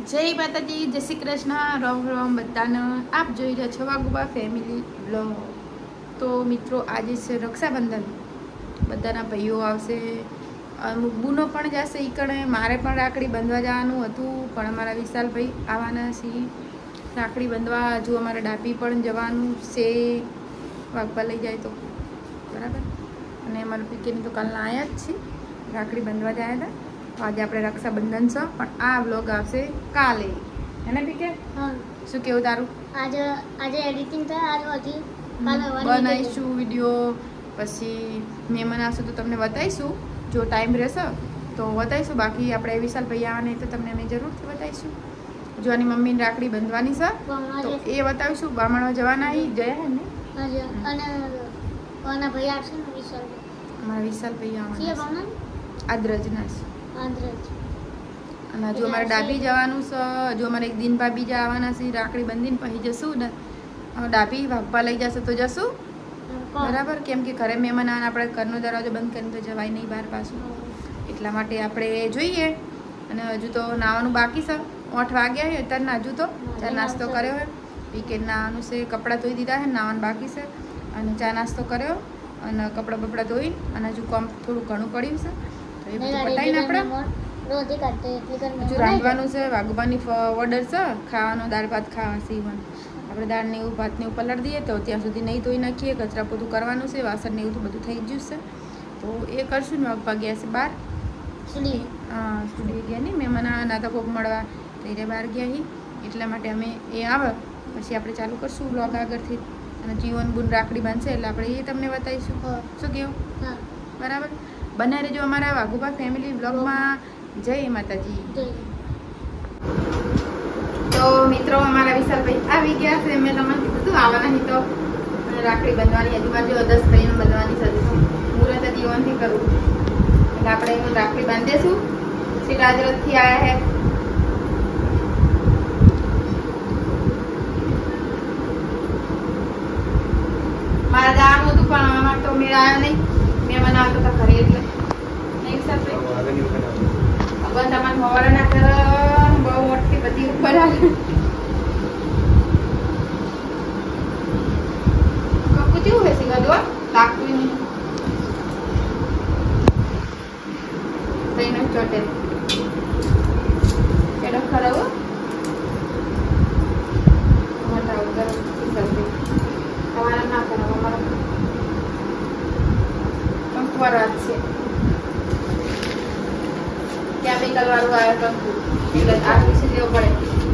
જય માતાજી, જય શ્રી કૃષ્ણ, રામ રામ બધાને. આપ જોઈ રહ્યા છો વાગુબા ફેમિલી બ્લોગ. તો મિત્રો, આજે છે રક્ષાબંધન. બધાના ભાઈઓ આવશે, અમુક બૂનો પણ જશે ઈકણે. મારે પણ રાખડી બાંધવા જવાનું હતું, પણ અમારા વિશાલભાઈ આવવાના છે રાખડી બાંધવા. હજુ અમારા ડાબી પણ જવાનું છે, વાગવા લઈ જાય તો બરાબર. અને અમારા પીકેની તો કાલના આવ્યા જ છે, રાખડી બાંધવા જાય હતા. આજે આપણે રક્ષાબંધન છે, પણ આ વ્લોગ આવશે કાલે, હે ને પીકે? હા. શું કેવું તારું? આજે એડિટિંગ થાય, આજે હતી કાલે બનાવીશું વિડીયો. પછી મહેમાન આવશે તો તમને બતાવીશું, જો ટાઈમ રહેશે તો બતાવીશું. બાકી આપણે વિશાલ ભાઈ આવવાને તો તમને અમે જરૂરથી બતાવીશું. જો આની મમ્મીને રાખડી બાંધવાની છે તો એ બતાવીશું. બામણવા જવાના જયા હે ને, અને કોના ભાઈ આવશે ને વિશાલ અમારા વિશાલ ભાઈ છે આવવાના કોના આદ્રજના છે. આંધ્રજ. અને હજુ અમારે ડાબી જવાનું છે. હજુ અમારે એક દિન ભાભી જ આવવાના છે. રાખડી બંધીને પછી જશું ને, ડાબી વાઘવા લઈ જશે તો જશું બરાબર. કેમ કે ઘરે મહેમાન આવે, આપણે ઘરનો દરવાજો બંધ કરીને તો જવાય નહીં બહાર પાછું. એટલા માટે આપણે જોઈએ. અને હજુ તો નાવાનું બાકી છે. 8 વાગ્યા હોય અત્યારે, હજુ તો ચા નાસ્તો કર્યો હોય. વીકેન્ડ નાવાનું છે, કપડાં ધોઈ દીધા છે, નાવાનું બાકી છે. અને ચા નાસ્તો કર્યો અને કપડાં બપડા ધોઈ, અને હજુ કામ થોડું ઘણું પડ્યું છે તો એ બધું પતાવીને આપણે હજુ રાંધવાનું છે. વાઘુબાની ઓર્ડર છે ખાવાનો, દાળ ભાત ખાવા સીવન. આપણે દાળ ને એવું ભાત ને એવું પલાળી દઈએ તો ત્યાં સુધી નહીં ધોઈ નાખીએ. કચરા પોતું કરવાનું છે, વાસણ ને એવું બધું થઈ ગયું છે તો એ કરશું ને. વાઘબા ગયા છે બહાર, સ્ટુડિયો ગયા નહીં, મહેમાન નાતા કોક મળવા તો એ બહાર ગયા હી. એટલા માટે અમે એ આવે પછી આપણે ચાલુ કરશું બ્લોગ આગળથી. અને જીવન બુન રાખડી બાંધશે એટલે આપણે એ તમને બતાવીશું. શું કેવું? બરાબર. બનાવી રહેજો અમારા વાઘુબા ફેમિલી બ્લોગમાં. જય માતાજી. તો મિત્રો, અમારા વિશાલભાઈ આવી ગયા છે. મેં તમને કીધું આવવાના નહીં તો રાખડી બાંધવાની. હજુ બાજુ 10 ભાઈઓ બાંધવાની છે. મુહૂર્ત જીવનથી કરું એટલે આપણે એનું રાખડી બાંધીશું. શ્રી રાજરથથી આવ્યા હે. મારા જવાનું હતું પણ અમારે તો મેળ આવ્યો નહીં. મહેમાન આવતો હતા ઘરે એટલે નહીં. વિશાલભાઈ ભગવાન તમારે મોવારા ના કરે. બહુ મોટી બધી ઉપર આવે. કપુ કેવું હશે ગદો લાગતું નહીં. તઈને ચોટે એડો ખરાબ મોટા ઉતર તમારા ના કરો. અમારો કંકુવાર વાત છે. ત્યાં બી કલવારું આવે કંકુ એટલે આ વિશે લેવો પડે.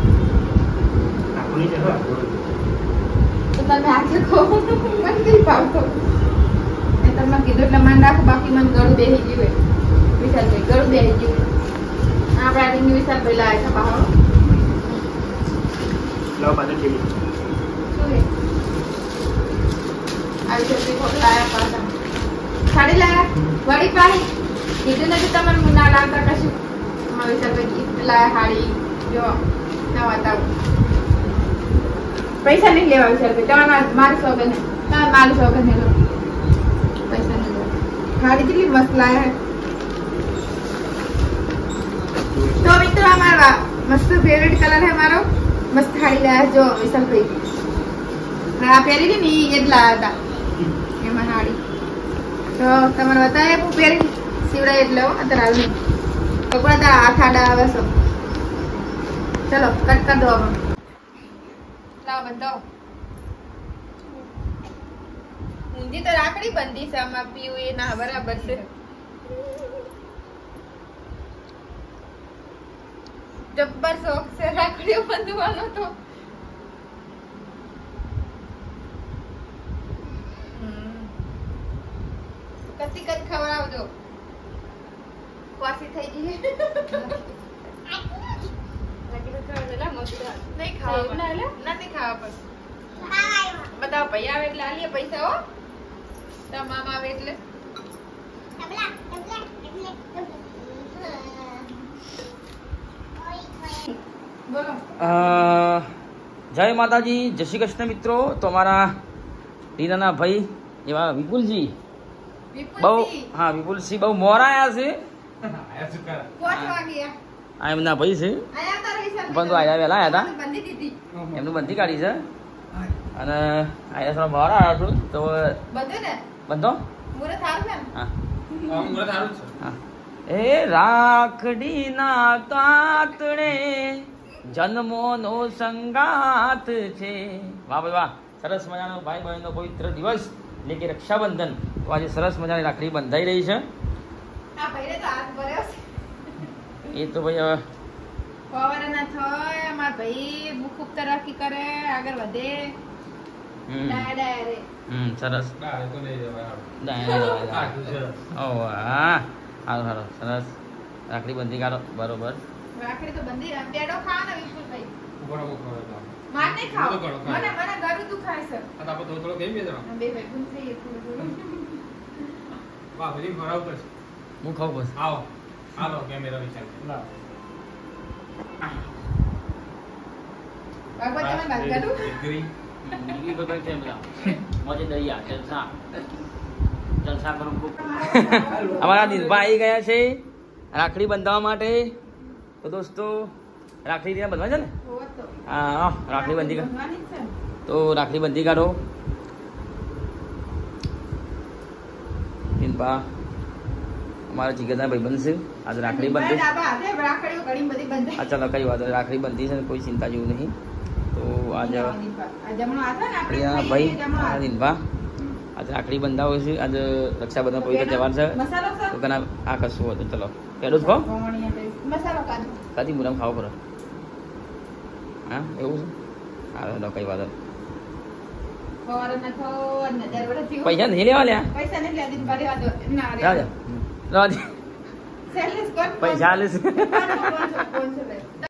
તો તમે આજે કહો, મને નહીં ભાવતો. મેં તમને કીધું એટલે માન રાખો. બાકી મને ગળું બેસી ગયું. વિશાલભાઈ ગળું બેસી ગયું. આપણા રીંગ વિશાલભાઈ લાવે છે બહાર. શું હે આવી જતી લાયા પાછા સાડી લાયા વળી પાડી કીધું નથી તમારે ના લાવતા કશું. અમારા વિશાલભાઈ ગીફ્ટ લાયા સાડી. જો નવા તાવ પૈસા નહીં લેવા વિશાલભાઈ. તમારે મારું શોખન છે, તમારે મારું શોખન છે. પૈસા નહીં લેવા. સાડી કેટલી મસ્ત લાયા. તો મિત્રો, અમારા મસ્ત ફેવરેટ કલર છે મારો. મસ્ત સાડી લાયા જો વિશાલભાઈ. આ પહેરી હતી ને એ જ લાયા હતા એમાં સાડી. તો તમારે બતાવે હું પહેરી સીવડાય એટલે અત્યારે આવી કપડા તારા હાથ આડા આવે છે. ચલો કટ કર દો. હવે લાવ બતાવો. ઊંધી તો રાખડી બંધી છે. આમાં પીવું એ ના બરાબર છે. જબ્બર શોખ છે રાખડીઓ બંધવાનો તો. કતી કત ખવડાવજો. વાસી થઈ ગઈ. નહીં ખાવા નથી ખાવા પછી બધા ભાઈ આવે એટલે આલીએ પૈસા. હો તમામ આવે એટલે બોલો. જય માતાજી, જય શ્રી કૃષ્ણ મિત્રો. તો અમારા રીનાના ભાઈ એવા વિપુલજી બહુ, હા વિપુલસિંહ બહુ મોરા આવ્યા છે. આ એમના ભાઈ છે. બંધુ આયા વહેલા આવ્યા હતા બંધી દીધી એમનું બંધી કાઢી છે અને આયા થોડા બહાર આવ્યા છું તો બધું ને બંધો મુરત સારું છે ને હા એ રાખડીના કાતણે જન્મોનો સંગાત છે વાહ ભાઈ વાહ સરસ મજાનો ભાઈ બહેનનો પવિત્ર દિવસ એટલે કે રક્ષાબંધન તો આજે સરસ મજાની રાખડી બંધાઈ રહી છે આ ભાઈને તો હાથ ભર્યો છે એ તો ભાઈ હવે પવાર ના થાય અમાર ભાઈ ખૂબ તરક્કી કરે આગળ વધે ડાયા રે સરસ ઓ વાહ સારું સારું સરસ રાખડી બંધી કાઢો બરોબર રાખડી તો બંધી પેડો ખાવ ને વિપુલભાઈ માર નહીં ખાવ મને ગળું દુખાય છે બે ભાઈ ગુમ થઈ થોડું હું ખાઉં બસ બાબા તમે વાત કરું અમારા દિલભાઈ આવી ગયા છે રાખડી બંધાવવા માટે તો દોસ્તો રાખડી ત્યાં બંધવા છે ને હા રાખડી બંધી તો રાખડી બંધી કાઢો દિલભા અમારા જીગરના ભાઈબંધ છે આજે રાખડી બંધી હા ચાલો કઈ વાત નહીં. રાખડી બંધી છે ને કોઈ ચિંતા જેવું નહીં તો આજે ભાઈ દિલભા આજે રાખડી બંધાવો છે આજે રક્ષાબંધન પવિત્ર તહેવાર છે તો ઘણા આ કશું હતું ચલો પેલું જ કહો કદી મુરામ ખાવો પડે હા એવું છે હા કઈ વાત પૈસા નહીં લેવા લ્યા પૈસા નથી લેવા ના પૈસા આલીશ રે